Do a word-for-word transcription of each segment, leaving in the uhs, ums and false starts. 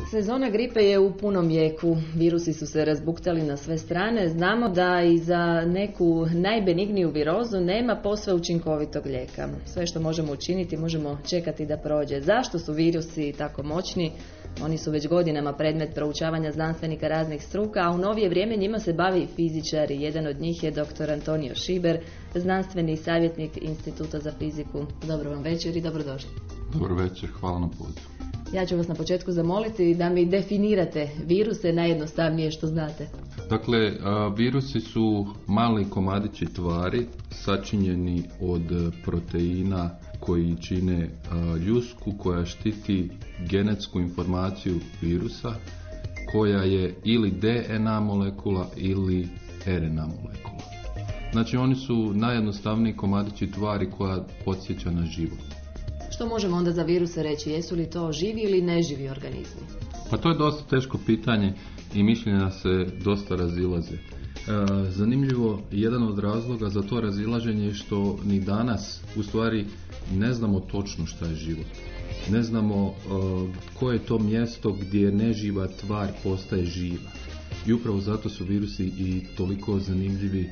Sezona gripe je u punom jeku, virusi su se razbuktali na sve strane, znamo da i za neku najbenigniju virozu nema posve učinkovitog lijeka. Sve što možemo učiniti, možemo čekati da prođe. Zašto su virusi tako moćni? Oni su već godinama predmet proučavanja znanstvenika raznih struka, a u novije vrijeme njima se bavi fizičar i jedan od njih je doktor Antonio Šiber, znanstveni savjetnik Instituta za fiziku. Dobro vam večer i dobrodošli. Dobro večer, hvala na pozivu. Ja ću vas na početku zamoliti da mi definirate viruse najjednostavnije što znate. Dakle, virusi su mali komadići tvari sačinjeni od proteina koji čine ljusku koja štiti genetsku informaciju virusa, koja je ili D N A molekula ili R N A molekula. Znači oni su najjednostavniji komadići tvari koja podsjeća na život. Što možemo onda za viruse reći? Jesu li to živi ili neživi organizmi? Pa to je dosta teško pitanje i mišljenja se dosta razilaze. E, zanimljivo, jedan od razloga za to razilaženje je što ni danas u stvari ne znamo točno šta je život. Ne znamo e, koje je to mjesto gdje neživa tvar postaje živa. I upravo zato su virusi i toliko zanimljivi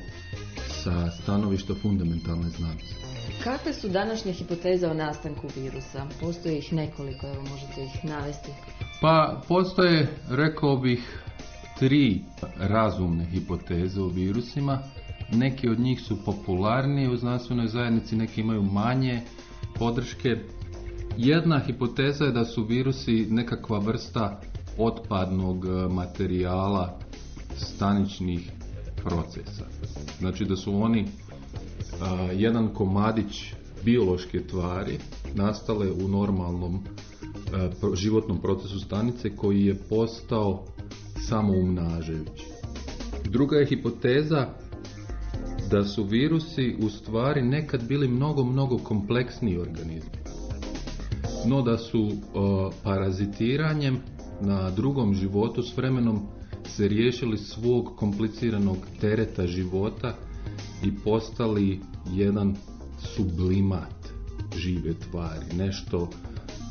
sa stanovišta fundamentalne znanosti. Kakve su današnje hipoteze o nastanku virusa? Postoji ih nekoliko, evo možete ih navesti. Pa postoje, rekao bih, tri razumne hipoteze o virusima. Neki od njih su popularnije u znanstvenoj zajednici, neki imaju manje podrške. Jedna hipoteza je da su virusi nekakva vrsta otpadnog materijala staničnih procesa. Znači da su oni Uh, jedan komadić biološke tvari nastale u normalnom uh, životnom procesu stanice koji je postao samoumnažajući. Druga je hipoteza da su virusi u stvari nekad bili mnogo, mnogo kompleksniji organizmi. No da su uh, parazitiranjem na drugom životu s vremenom se riješili svog kompliciranog tereta života i postali jedan sublimat žive tvari, nešto uh,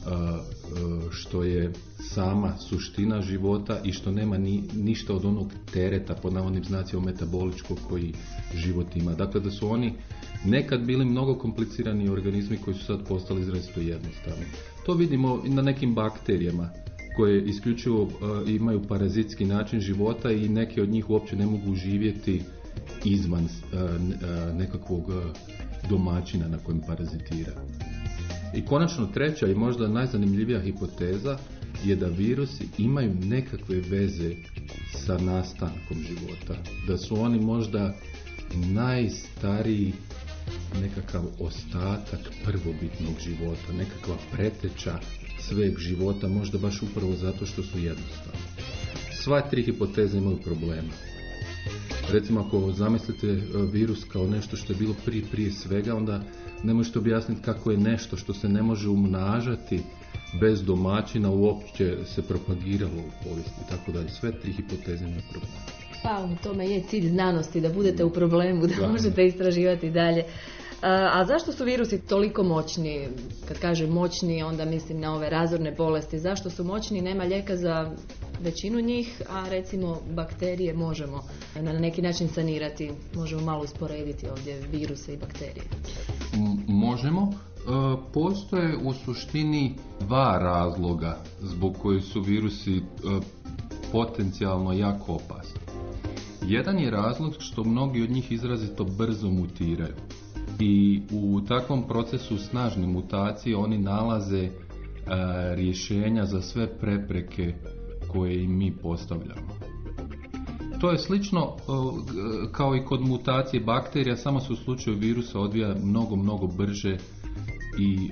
uh, što je sama suština života i što nema ni, ništa od onog tereta, pod navodnim znacima metaboličkog koji život ima. Dakle, da su oni nekad bili mnogo komplicirani organizmi koji su sad postali izrazito jednostavni. To vidimo i na nekim bakterijama koje isključivo uh, imaju parazitski način života i neke od njih uopće ne mogu živjeti izvan uh, uh, nekakvog uh, domaćina na kojem parazitira. I konačno treća i možda najzanimljivija hipoteza je da virusi imaju nekakve veze sa nastankom života. Da su oni možda najstariji nekakav ostatak prvobitnog života, nekakva preteča sveg života, možda baš upravo zato što su jednostavni. Sva tri hipoteze imaju problema. Recimo, ako zamislite virus kao nešto što je bilo prije, prije svega, onda ne možete objasniti kako je nešto što se ne može umnažati bez domaćina uopće se propagiralo u povijesti i tako dalje. Sve tri hipoteze imaju problem. Pa, u tome je cilj znanosti, da budete u problemu, da, da možete istraživati dalje. A, a zašto su virusi toliko moćni? Kad kažem moćni, onda mislim na ove razorne bolesti. Zašto su moćni? Nema lijeka za većinu njih, a recimo bakterije možemo na neki način sanirati. Možemo malo usporediti ovdje viruse i bakterije. M- možemo. E, postoje u suštini dva razloga zbog koji su virusi e, potencijalno jako opasni. Jedan je razlog što mnogi od njih izrazito brzo mutiraju. I u takvom procesu snažne mutacije oni nalaze e, rješenja za sve prepreke koje im mi postavljamo. To je slično e, kao i kod mutacije bakterija, samo se u slučaju virusa odvija mnogo, mnogo brže i e,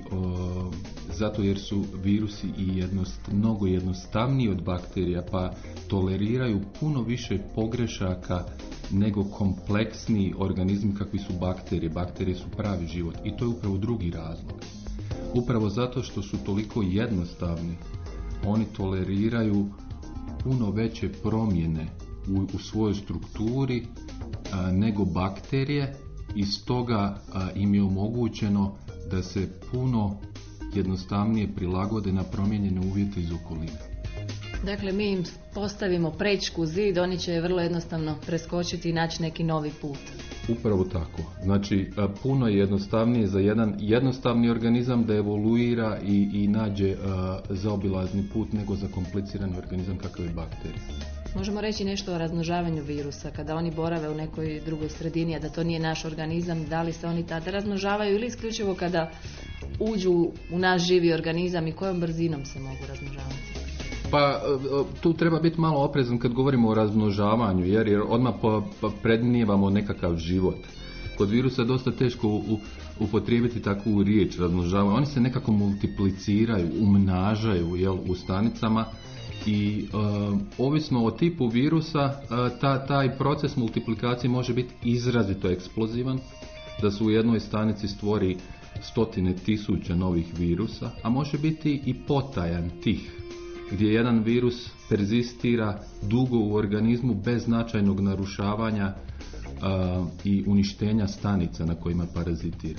zato jer su virusi i jednost, mnogo jednostavniji od bakterija, pa toleriraju puno više pogrešaka nego kompleksni organizmi kakvi su bakterije. Bakterije su pravi život i to je upravo drugi razlog. Upravo zato što su toliko jednostavni, oni toleriraju puno veće promjene u, u svojoj strukturi a, nego bakterije i stoga a, im je omogućeno da se puno jednostavnije prilagode na promijenjene uvjete iz okoline. Dakle, mi im postavimo prečku, zid, oni će vrlo jednostavno preskočiti i naći neki novi put. Upravo tako. Znači, puno je jednostavnije za jedan jednostavni organizam da evoluira i, i nađe uh, zaobilazni put nego za komplicirani organizam kakav je bakterija. Možemo reći nešto o razmnožavanju virusa, kada oni borave u nekoj drugoj sredini, a da to nije naš organizam, da li se oni tada razmnožavaju ili isključivo kada uđu u naš živi organizam i kojom brzinom se mogu razmnožavati? Pa tu treba biti malo oprezan kad govorimo o razmnožavanju, jer, jer odmah predmnijevamo nekakav život. Kod virusa je dosta teško u, upotrijebiti takvu riječ razmnožavanje. Oni se nekako multipliciraju, umnažaju jel, u stanicama i uh, ovisno o tipu virusa uh, ta, taj proces multiplikacije može biti izrazito eksplozivan, da se u jednoj stanici stvori stotine tisuća novih virusa, a može biti i potajan, tih, gdje jedan virus perzistira dugo u organizmu bez značajnog narušavanja uh, i uništenja stanica na kojima parazitira.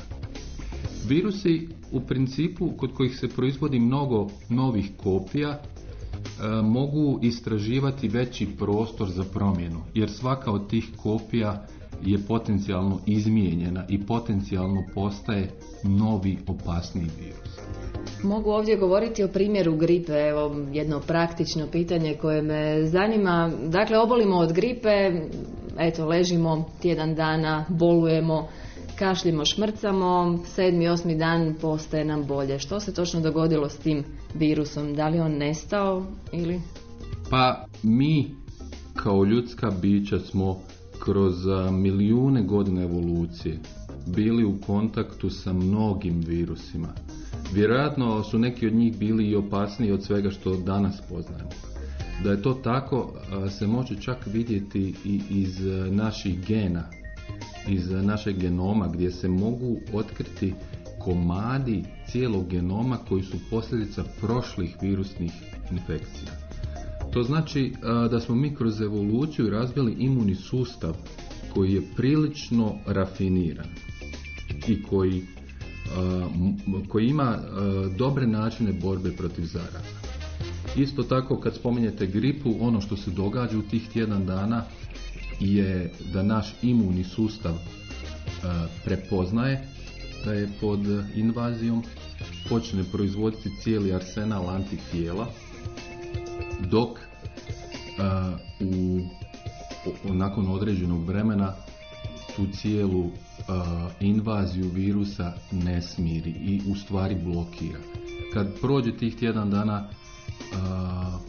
Virusi u principu kod kojih se proizvodi mnogo novih kopija uh, mogu istraživati veći prostor za promjenu, jer svaka od tih kopija je potencijalno izmijenjena i potencijalno postaje novi opasniji virus. Mogu ovdje govoriti o primjeru gripe, evo jedno praktično pitanje koje me zanima. Dakle, obolimo od gripe, eto ležimo tjedan dana, bolujemo, kašljimo, šmrcamo, sedmi, osmi dan postaje nam bolje. Što se točno dogodilo s tim virusom? Da li on nestao ili? Pa mi kao ljudska bića smo kroz milijune godina evolucije bili u kontaktu sa mnogim virusima. Vjerojatno su neki od njih bili i opasniji od svega što danas poznajemo. Da je to tako se može čak vidjeti i iz naših gena, iz našeg genoma, gdje se mogu otkriti komadi cijelog genoma koji su posljedica prošlih virusnih infekcija. To znači da smo mi kroz evoluciju razvili imunni sustav koji je prilično rafiniran i koji koji ima dobre načine borbe protiv zaraza. Isto tako kad spominjete gripu, ono što se događa u tih tjedan dana je da naš imunni sustav prepoznaje da je pod invazijom, počne proizvoditi cijeli arsenal antitijela, dok u, nakon određenog vremena tu cijelu uh, invaziju virusa ne smiri i u stvari blokira. Kad prođe tih tjedan dana uh,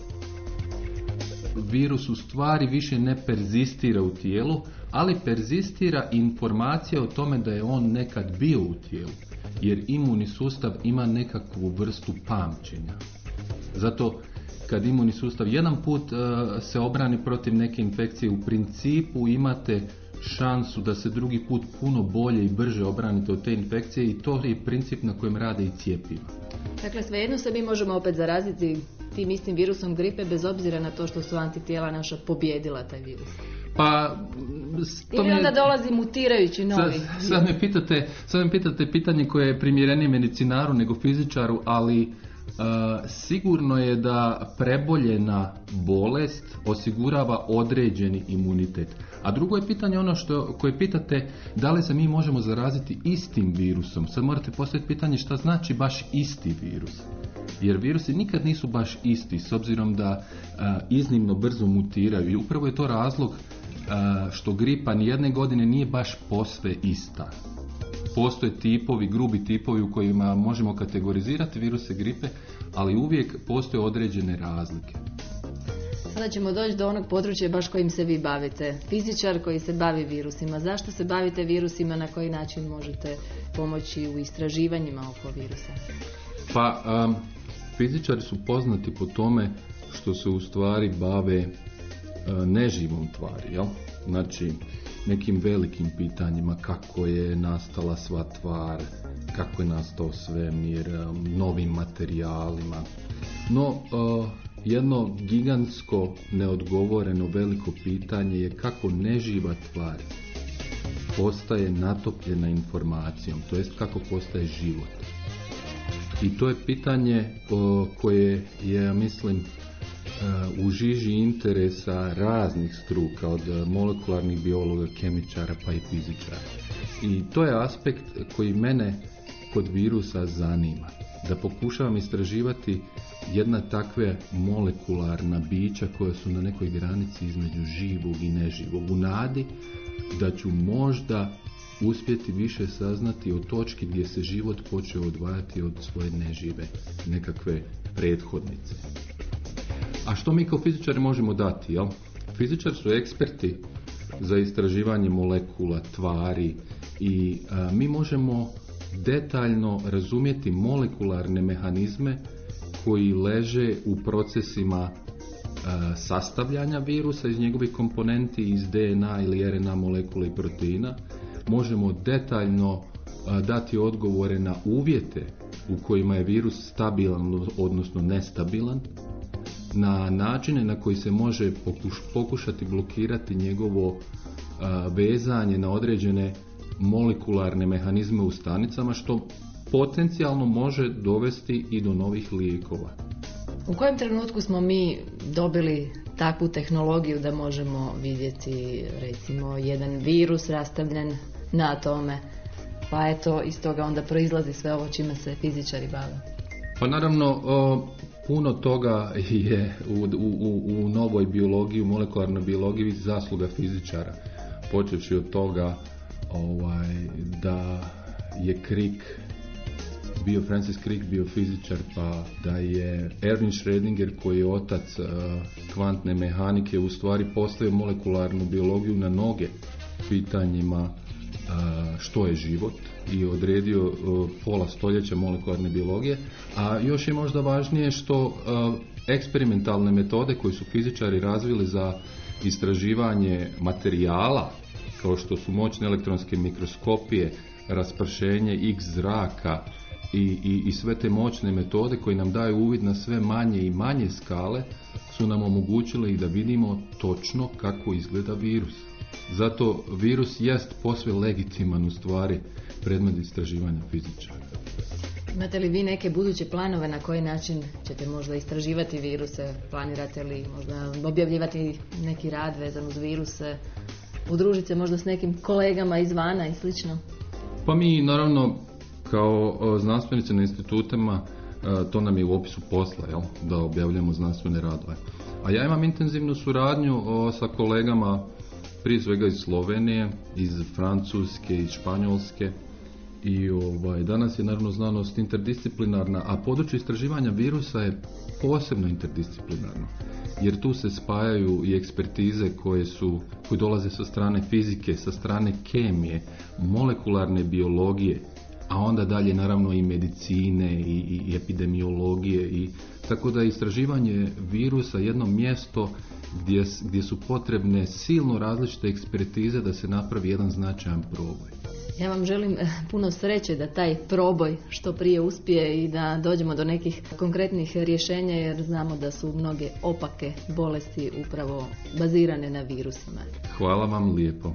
virus u stvari više ne perzistira u tijelu, ali perzistira informacija o tome da je on nekad bio u tijelu, jer imunni sustav ima nekakvu vrstu pamćenja. Zato kad imunni sustav jedan put uh, se obrani protiv neke infekcije, u principu imate šansu da se drugi put puno bolje i brže obranite od te infekcije i to je princip na kojem rade i cjepiva. Dakle, svejedno se mi možemo opet zaraziti tim istim virusom gripe bez obzira na to što su antitijela naša pobijedila taj virus. Pa, to ili onda je... dolazi mutirajući novi. Sad, sad, me pitate, sad me pitate pitanje koje je primjerenije medicinaru nego fizičaru, ali Uh, sigurno je da preboljena bolest osigurava određeni imunitet. A drugo je pitanje ono što koje pitate, da li se mi možemo zaraziti istim virusom. Sad morate postaviti pitanje šta znači baš isti virus. Jer virusi nikad nisu baš isti, s obzirom da uh, iznimno brzo mutiraju. I upravo je to razlog uh, što gripa nijedne godine nije baš posve ista. Postoje tipovi, grubi tipovi u kojima možemo kategorizirati viruse gripe, ali uvijek postoje određene razlike. Sada ćemo doći do onog područja baš kojim se vi bavite. Fizičar koji se bavi virusima. Zašto se bavite virusima, na koji način možete pomoći u istraživanjima oko virusa? Pa, um, fizičari su poznati po tome što se u stvari bave uh, neživom tvari, jel? Znači, nekim velikim pitanjima kako je nastala sva tvar, kako je nastao svemir, novim materijalima. No, jedno gigantsko neodgovoreno veliko pitanje je kako neživa tvar postaje natopljena informacijom, to jest kako postaje život. I to je pitanje o, koje je, ja mislim, u žiži interesa raznih struka, od molekularnih biologa, kemičara pa i fizičara. I to je aspekt koji mene kod virusa zanima. Da pokušavam istraživati jedna takve molekularna bića koja su na nekoj granici između živog i neživog, u nadi da ću možda uspjeti više saznati o točki gdje se život počeo odvajati od svoje nežive nekakve prethodnice. A što mi kao fizičari možemo dati? Jel? Fizičari su eksperti za istraživanje molekula, tvari i a, mi možemo detaljno razumjeti molekularne mehanizme koji leže u procesima a, sastavljanja virusa iz njegovih komponenti, iz D N A ili R N A molekula i proteina. Možemo detaljno a, dati odgovore na uvjete u kojima je virus stabilan, odnosno nestabilan, na načine na koji se može pokuš, pokušati blokirati njegovo a, vezanje na određene molekularne mehanizme u stanicama, što potencijalno može dovesti i do novih lijekova. U kojem trenutku smo mi dobili takvu tehnologiju da možemo vidjeti, recimo, jedan virus rastavljen na atome, pa eto iz toga onda proizlazi sve ovo čime se fizičari bave? Pa naravno, o, puno toga je u, u, u novoj biologiji, u molekularnoj biologiji zasluga fizičara, počevši od toga ovaj, da je Crick bio, Francis Crick bio fizičar, pa da je Erwin Schrödinger, koji je otac uh, kvantne mehanike, u stvari postavio molekularnu biologiju na noge pitanjima uh, što je život i odredio uh, pola stoljeća molekularne biologije. A još je možda važnije što uh, eksperimentalne metode koje su fizičari razvili za istraživanje materijala, kao što su moćne elektronske mikroskopije, raspršenje X zraka i, i, i sve te moćne metode koje nam daju uvid na sve manje i manje skale, su nam omogućile i da vidimo točno kako izgleda virus. Zato virus jest posve legitiman u stvari predmet istraživanja fizičara. Imate li vi neke buduće planove na koji način ćete možda istraživati viruse? Planirate li možda objavljivati neki rad vezan uz viruse? Udružiti se možda s nekim kolegama izvana i slično? Pa mi naravno kao znanstvenici na institutima, to nam je u opisu posla, jel? Da objavljamo znanstvene radove. A ja imam intenzivnu suradnju sa kolegama prije svega iz Slovenije, iz Francuske, iz Španjolske. I ovaj, danas je naravno znanost interdisciplinarna, a područje istraživanja virusa je posebno interdisciplinarno, jer tu se spajaju i ekspertize koje su, koje dolaze sa strane fizike, sa strane kemije, molekularne biologije, a onda dalje naravno i medicine i, i epidemiologije, i tako da je istraživanje virusa jedno mjesto gdje, gdje su potrebne silno različite ekspertize da se napravi jedan značajan proboj. Ja vam želim puno sreće da taj proboj što prije uspije i da dođemo do nekih konkretnih rješenja, jer znamo da su mnoge opake bolesti upravo bazirane na virusima. Hvala vam lijepo.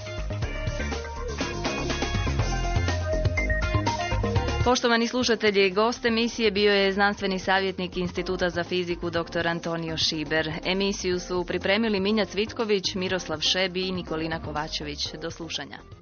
Poštovani slušatelji, gost emisije bio je znanstveni savjetnik Instituta za fiziku dr. Antonio Šiber. Emisiju su pripremili Minja Cvitković, Miroslav Šebi i Nikolina Kovačević. Do slušanja.